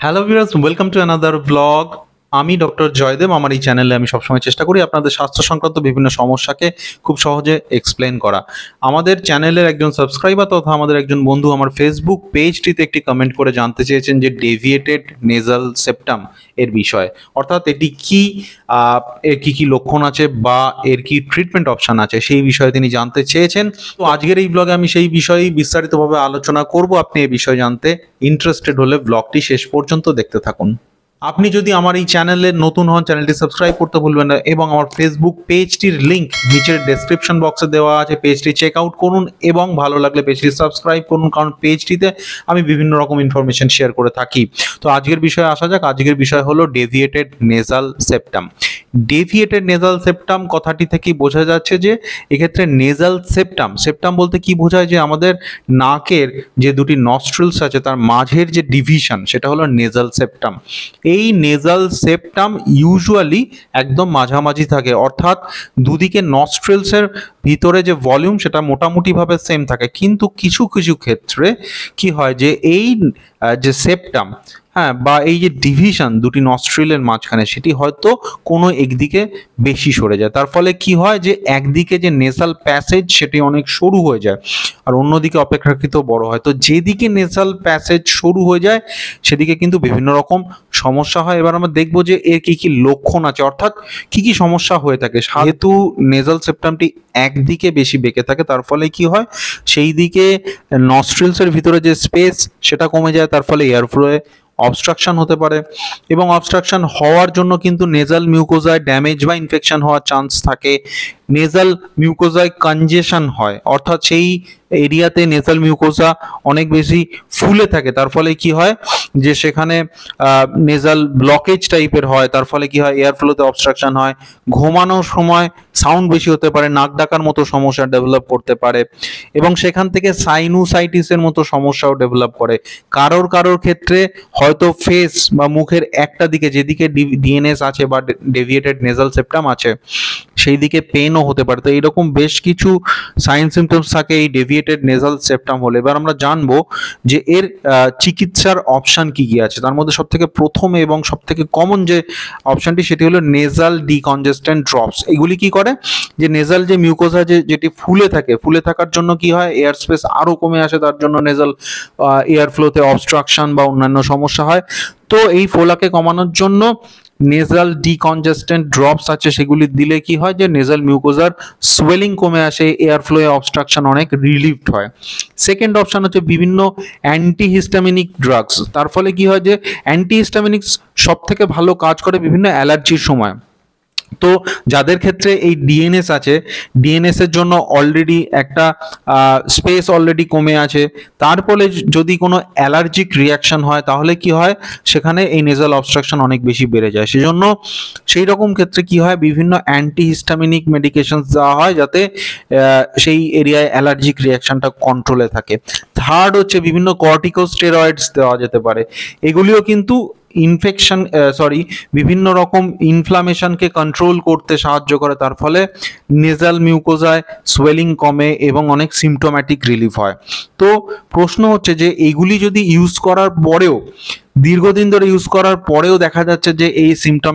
Hello viewers, welcome to another blog. আমি doctor Joydeb. আমার এই চ্যানেলে আমি সবসময় চেষ্টা করি আপনাদের স্বাস্থ্য সংক্রান্ত বিভিন্ন সমস্যাকে খুব সহজে এক্সপ্লেন করা। আমাদের চ্যানেলের একজন সাবস্ক্রাইবার তথা আমাদের একজন বন্ধু আমার ফেসবুক পেজটিতে একটি কমেন্ট করে জানতে চেয়েছেন যে ডেভিয়েটেড নেজাল সেপ্টাম এর বিষয়ে, অর্থাৎ এটি কি, এর কি লক্ষণ আছে বা এর কি ট্রিটমেন্ট অপশন আছে সেই বিষয়ে তিনি জানতে চেয়েছেন। তো আজকের এই ব্লগে আমি সেই বিষয়েই বিস্তারিতভাবে আলোচনা করব। আপনি এই বিষয়ে জানতে ইন্টারেস্টেড হলে ব্লগটি শেষ পর্যন্ত দেখতে থাকুন। আপনি যদি আমার এই চ্যানেলে নতুন হন, চ্যানেলটি সাবস্ক্রাইব করতে ভুলবেন না এবং আমার ফেসবুক পেজটির লিংক নিচের ডেসক্রিপশন বক্সে দেওয়া আছে, পেজটি চেক আউট করুন এবং ভালো লাগলে পেজটি সাবস্ক্রাইব করুন, কারণ পেজটিতে আমি বিভিন্ন রকম ইনফরমেশন শেয়ার করে থাকি। তো আজকের বিষয়ে আসা যাক। আজকের বিষয় হলো deviated nasal septum. Deviated nasal septum কথাটি থেকেই বোঝা যাচ্ছে যে এক্ষেত্রে নেজাল সেপ্টাম, সেপ্টাম বলতে কি বোঝায়, যে আমাদের নাকের যে দুটি নস্ট্রিলস আছে তার মাঝের যে ডিভিশন সেটা হলো নেজাল সেপ্টাম। এই নেজাল সেপ্টাম ইউজুয়ালি একদম মাঝামাঝি থাকে, অর্থাৎ দুদিকে নস্ট্রিলসের ভিতরে যে ভলিউম সেটা মোটামুটিভাবে সেম থাকে, কিন্তু কিছু কিছু ক্ষেত্রে কি হয় যে এই যে সেপ্টাম, হ্যাঁ, বা এই যে ডিভিশন দুটি নস্ট্রিলের মাঝখানে সেটি হয়তো কোনো একদিকে বেশি সরে যায়। তার ফলে কি হয় যে একদিকে যে নেসাল প্যাসেজ সেটি অনেক সরু হয়ে যায় আর অন্যদিকে অপেক্ষাকৃত বড় হয়। তো যেদিকে নেসাল প্যাসেজ সরু হয়ে যায় সেদিকে কিন্তু বিভিন্ন রকম সমস্যা হয়। এবার আমরা দেখবো যে এর কি কি লক্ষণ আছে, অর্থাৎ কি কি সমস্যা হয়ে থাকে। যেহেতু নেজাল সেপ্টামটি একদিকে বেশি বেঁকে থাকে তার ফলে কি হয়, সেই দিকে নস্ট্রিলসের ভিতরে যে স্পেস সেটা কমে যায়, তার ফলে এয়ার ফ্লোয়ে অবস্ট্রাকশন হতে পারে এবং অবস্ট্রাকশন হওয়ার জন্য কিন্তু নেজাল মিউকোজায় ড্যামেজ বা ইনফেকশন হওয়ার চান্স থাকে। নেজাল মিউকোজায় কনজেশন হয়, অর্থাৎ সেই এরিয়াতে নেজাল মিউকোজা অনেক বেশি ফুলে থাকে, তার ফলে কি হয় যে সেখানে নেজাল ব্লকেজ টাইপের হয়, তার ফলে কি হয় এয়ার ফ্লোতে অবস্ট্রাকশন হয়। ঘুমানোর সময় সাউন্ড বেশি হতে পারে, নাক ডাকার মতো সমস্যা ডেভেলপ করতে পারে এবং সেখান থেকে সাইনুসাইটিসের মতো সমস্যাও ডেভেলপ করে। কারোর কারোর ক্ষেত্রে হয়তো ফেস বা মুখের একটা দিকে, যেদিকে ডিএনএস আছে বা ডেভিয়েটেড নেজাল সেপ্টাম আছে সেই দিকে পেনও হতে পারে। তো এইরকম বেশ কিছু সাইন সিমটমস থাকে এই ডেভিয়েটেড নেজাল সেপ্টাম হলে। এবার আমরা জানবো যে এর চিকিৎসার অপশন কি কি আছে। তার মধ্যে সবথেকে প্রথমে এবং সবথেকে কমন যে অপশনটি সেটি হলো নেজাল ডিকনজেস্ট্যান্ট ড্রপস। এগুলি কি করে, যে নেজাল যে মিউকোজা যেটি ফুলে থাকে, ফুলে থাকার জন্য কি হয় এয়ার স্পেস আরো কমে আসে, তার জন্য নেজাল এয়ার ফ্লোতে অবস্ট্রাকশন বা অন্যান্য সমস্যা হয়। তো এই ফোলাকে কমানোর জন্য নেজাল ডিকনজেস্ট্যান্ট ড্রপস আছে, সেগুলি দিলে কি হয় যে নেজাল মিউকোজার সোয়েলিং কমে আসে, এয়ার ফ্লোয়ে অবস্ট্রাকশন অনেক রিলিভড হয়। সেকেন্ড অপশন হচ্ছে বিভিন্ন অ্যান্টিহিস্টামিনিক ড্রাগস। তার ফলে কি হয় যে অ্যান্টিহিস্টামিনিক্স সব থেকে ভালো কাজ করে বিভিন্ন অ্যালার্জির সময়। তো যাদের ক্ষেত্রে এই ডিএনএস আছে, ডিএনএস এর জন্য অলরেডি একটা স্পেস অলরেডি কমে আছে, তারপরে যদি কোনো অ্যালার্জিক রিয়াকশন হয় তাহলে কি হয় সেখানে এই নেজাল অবস্ট্রাকশন অনেক বেশি বেড়ে যায়। সেজন্য সেই রকম ক্ষেত্রে কি হয় বিভিন্ন অ্যান্টিহিস্টামিনিক মেডিকেশনস দেওয়া হয় যাতে সেই এরিয়ায় অ্যালার্জিক রিয়াকশনটা কন্ট্রোলে থাকে। থার্ড হচ্ছে বিভিন্ন কর্টিকোস্টেরয়েডস দেওয়া যেতে পারে। এগুলিও কিন্তু ইনফেকশন বিভিন্ন রকম ইনফ্লামেশনকে কন্ট্রোল করতে সাহায্য করে, তার ফলে নেজাল মিউকোজায় সোয়েলিং কমে এবং অনেক সিমটোম্যাটিক রিলিফ হয়। তো প্রশ্ন হচ্ছে যে এইগুলি যদি ইউজ করার পরেও, দীর্ঘদিন ধরে ইউজ করার পরেও দেখা যাচ্ছে যে এই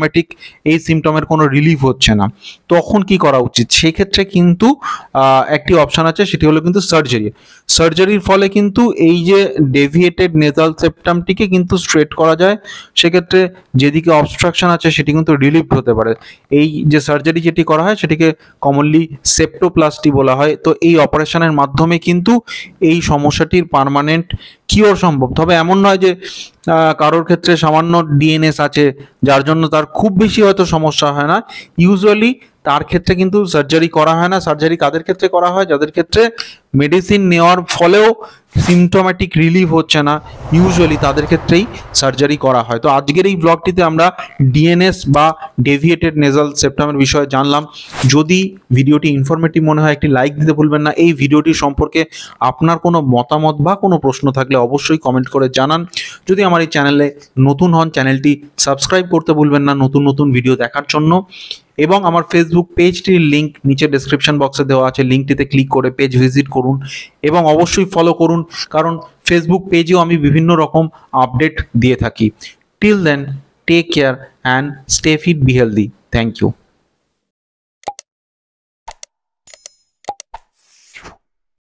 সিমটমের কোনো রিলিফ হচ্ছে না, তখন কি করা উচিত? সেক্ষেত্রে কিন্তু একটি অপশন আছে, সেটি হলো কিন্তু সার্জারির ফলে কিন্তু এই যে ডেভিয়েটেড নেজাল সেপ্টামটিকে কিন্তু স্ট্রেট করা যায়। সেক্ষেত্রে যেদিকে অবস্ট্রাকশন আছে সেটি কিন্তু রিলিফ হতে পারে। এই যে সার্জারি যেটি করা হয় সেটিকে কমনলি সেপ্টোপ্লাস্টি বলা হয়। তো এই অপারেশনের মাধ্যমে কিন্তু এই সমস্যাটির পার্মানেন্ট কিওর সম্ভব। তবে এমন নয় যে কারোর ক্ষেত্রে সামান্য ডিএনএস আছে যার জন্য তার খুব বেশি হয়তো সমস্যা হয় না, ইউজুয়ালি তার ক্ষেত্রে কিন্তু সার্জারি করা হয় না। সার্জারি কাদের ক্ষেত্রে করা হয়? যাদের ক্ষেত্রে মেডিসিন নেওয়ার ফলেও সিমটোম্যাটিক রিলিফ হচ্ছে না, ইউজুয়ালি তাদের ক্ষেত্রেই সার্জারি করা হয়। তো আজকের এই ব্লগটিতে আমরা ডিএনএস বা ডেভিয়েটেড নেজাল সেপ্টামের বিষয়ে জানলাম। যদি ভিডিওটি ইনফরমেটিভ মনে হয় একটি লাইক দিতে ভুলবেন না। এই ভিডিওটি সম্পর্কে আপনার কোনো মতামত বা কোনো প্রশ্ন থাকলে অবশ্যই কমেন্ট করে জানান। যদি আমার এই চ্যানেলে নতুন হন, চ্যানেলটি সাবস্ক্রাইব করতে ভুলবেন না নতুন নতুন ভিডিও দেখার জন্য। এবং আমার ফেসবুক পেজটির লিঙ্ক নিচে ডেসক্রিপশন বক্সে দেওয়া আছে, লিঙ্কটিতে ক্লিক করে পেজ ভিজিট করুন এবং অবশ্যই ফলো করুন, কারণ ফেসবুক পেজেও আমি বিভিন্ন রকম আপডেট দিয়ে থাকি। Till then, take care and stay fit, be healthy. Thank you.